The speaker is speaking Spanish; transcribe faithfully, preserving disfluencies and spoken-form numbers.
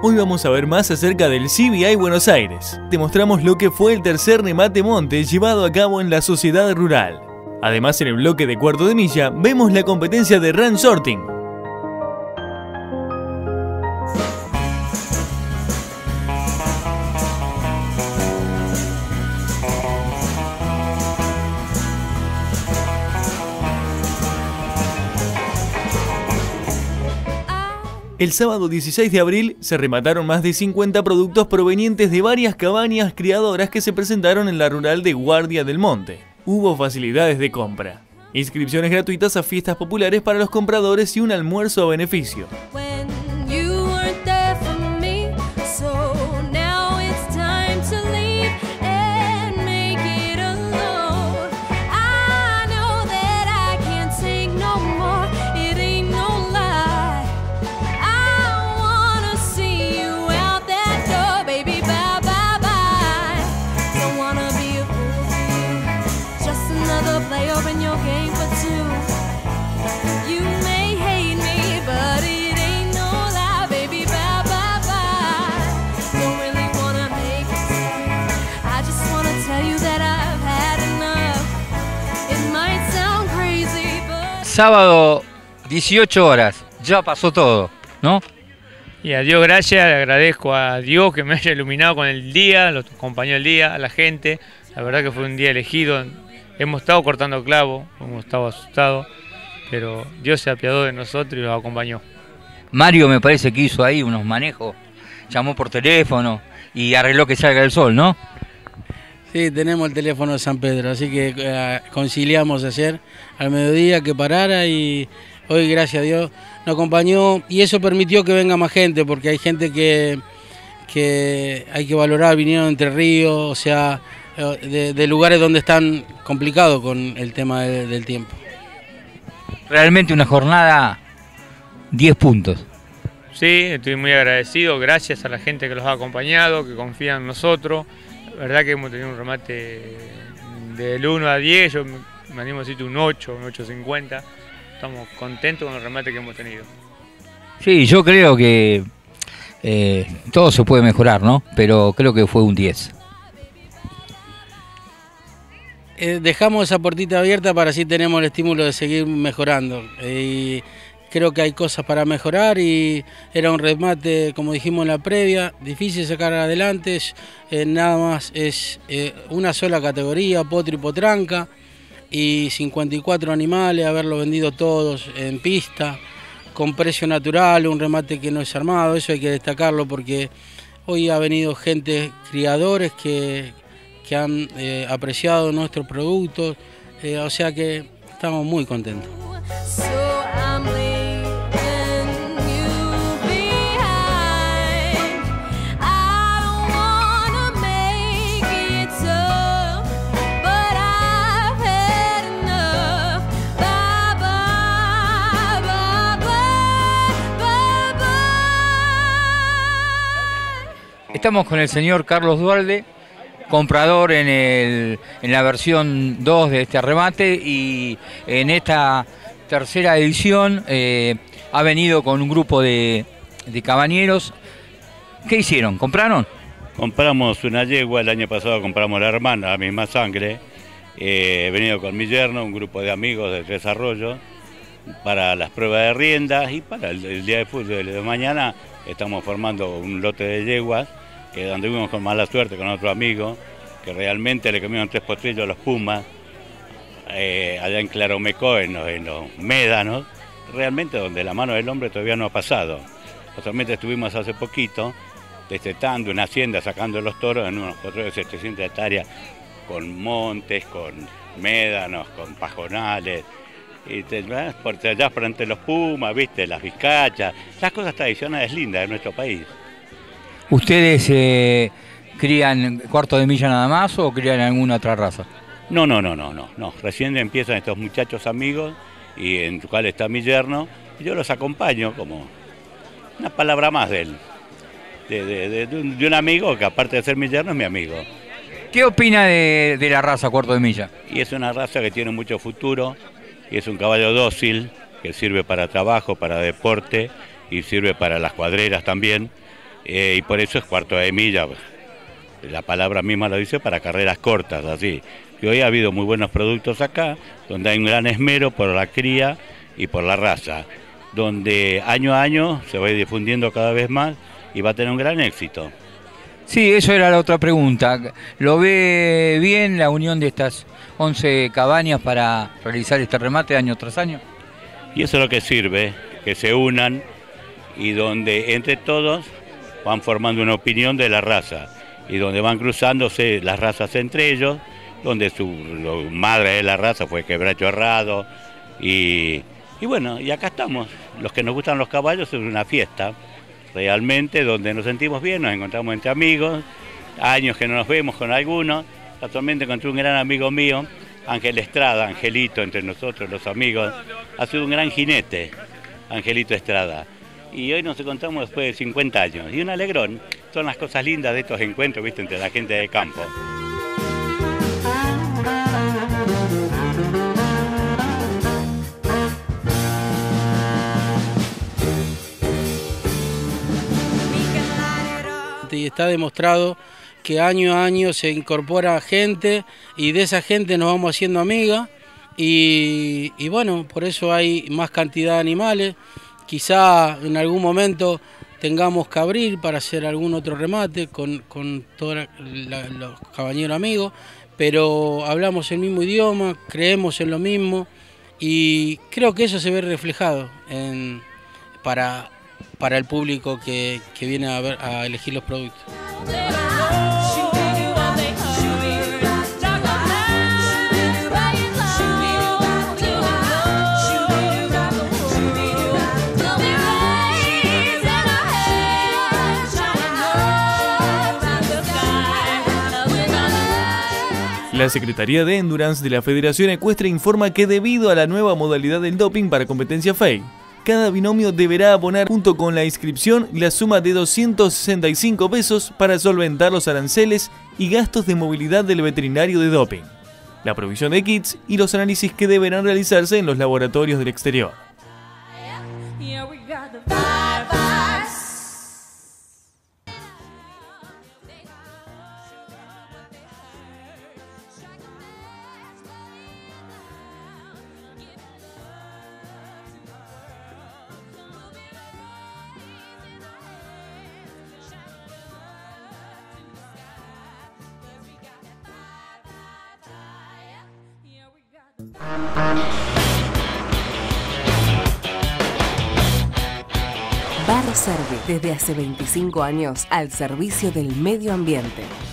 Hoy vamos a ver más acerca del C B I Buenos Aires. Te mostramos lo que fue el tercer remate monte llevado a cabo en la sociedad rural. Además, en el bloque de cuarto de milla, vemos la competencia de Run Sorting. El sábado dieciséis de abril se remataron más de cincuenta productos provenientes de varias cabañas criadoras que se presentaron en la rural de Guardia del Monte. Hubo facilidades de compra, inscripciones gratuitas a fiestas populares para los compradores y un almuerzo a beneficio. Sábado, dieciocho horas, ya pasó todo, ¿no? Y a Dios gracias, le agradezco a Dios que me haya iluminado con el día, los acompañó el día, a la gente. La verdad que fue un día elegido. Hemos estado cortando clavo, hemos estado asustados, pero Dios se apiadó de nosotros y los acompañó. Mario me parece que hizo ahí unos manejos, llamó por teléfono y arregló que salga el sol, ¿no? Sí, tenemos el teléfono de San Pedro, así que eh, conciliamos ayer al mediodía que parara y hoy, gracias a Dios, nos acompañó y eso permitió que venga más gente, porque hay gente que, que hay que valorar, vinieron de Entre Ríos, o sea, de, de lugares donde están complicados con el tema de, del tiempo. Realmente una jornada diez puntos. Sí, estoy muy agradecido, gracias a la gente que los ha acompañado, que confía en nosotros. La verdad que hemos tenido un remate del uno a diez, yo me animo a decirte un ocho, un ocho cincuenta. Estamos contentos con el remate que hemos tenido. Sí, yo creo que eh, todo se puede mejorar, ¿no? Pero creo que fue un diez. Eh, dejamos esa puertita abierta para así tenemos el estímulo de seguir mejorando. Eh, Creo que hay cosas para mejorar y era un remate, como dijimos en la previa, difícil sacar adelante, eh, nada más es eh, una sola categoría, potro y potranca, y cincuenta y cuatro animales, haberlo vendido todos en pista, con precio natural, un remate que no es armado, eso hay que destacarlo porque hoy ha venido gente, criadores que, que han eh, apreciado nuestros productos, eh, o sea que estamos muy contentos. Estamos con el señor Carlos Dualde, comprador en, el, en la versión dos de este remate y en esta tercera edición eh, ha venido con un grupo de, de cabañeros. ¿Qué hicieron? ¿Compraron? Compramos una yegua, el año pasado compramos la hermana, la misma sangre. Eh, he venido con mi yerno, un grupo de amigos de Tres Arroyos, para las pruebas de riendas y para el, el día de fútbol de mañana estamos formando un lote de yeguas, que anduvimos con mala suerte con otro amigo, que realmente le comieron tres potrillos a los pumas, eh, allá en Claromecó, en los, en los médanos, realmente donde la mano del hombre todavía no ha pasado. Justamente estuvimos hace poquito destetando una hacienda, sacando los toros en unos potrillos de setecientas hectáreas, con montes, con médanos, con pajonales, y te vas por allá frente a los pumas, viste, las vizcachas, las cosas tradicionales lindas de nuestro país. ¿Ustedes eh, crían cuarto de milla nada más o crían alguna otra raza? No, no, no, no, no, no. Recién empiezan estos muchachos amigos y en su cual está mi yerno, y yo los acompaño como una palabra más de él, de, de, de, de, un, de un amigo que aparte de ser mi yerno es mi amigo. ¿Qué opina de, de la raza cuarto de milla? Y es una raza que tiene mucho futuro, y es un caballo dócil, que sirve para trabajo, para deporte, y sirve para las cuadreras también. eh, y por eso es cuarto de milla, la palabra misma lo dice, para carreras cortas, así. Y hoy ha habido muy buenos productos acá, donde hay un gran esmero por la cría y por la raza, donde año a año se va a ir difundiendo cada vez más y va a tener un gran éxito. Sí, eso era la otra pregunta. ¿Lo ve bien la unión de estas once cabañas para realizar este remate año tras año? Y eso es lo que sirve, que se unan y donde entre todos van formando una opinión de la raza y donde van cruzándose las razas entre ellos, donde su lo, madre de la raza fue Quebracho Herrado y, y bueno, y acá estamos. Los que nos gustan los caballos es una fiesta, realmente, donde nos sentimos bien, nos encontramos entre amigos, años que no nos vemos con algunos. Actualmente encontré un gran amigo mío, Ángel Estrada, Angelito, entre nosotros los amigos, ha sido un gran jinete, Angelito Estrada. Y hoy nos encontramos después de cincuenta años, y un alegrón. Son las cosas lindas de estos encuentros, ¿viste?, entre la gente de campo. Y está demostrado que año a año se incorpora gente y de esa gente nos vamos haciendo amigas y, y bueno, por eso hay más cantidad de animales. Quizá en algún momento tengamos que abrir para hacer algún otro remate con, con todos los cabañeros amigos, pero hablamos el mismo idioma, creemos en lo mismo y creo que eso se ve reflejado en, para... para el público que, que viene a, ver, a elegir los productos. La Secretaría de Endurance de la Federación Ecuestre informa que debido a la nueva modalidad del doping para competencia F E I, cada binomio deberá abonar junto con la inscripción la suma de doscientos sesenta y cinco pesos para solventar los aranceles y gastos de movilidad del veterinario de doping, la provisión de kits y los análisis que deberán realizarse en los laboratorios del exterior. Barro Servi, desde hace veinticinco años al servicio del medio ambiente.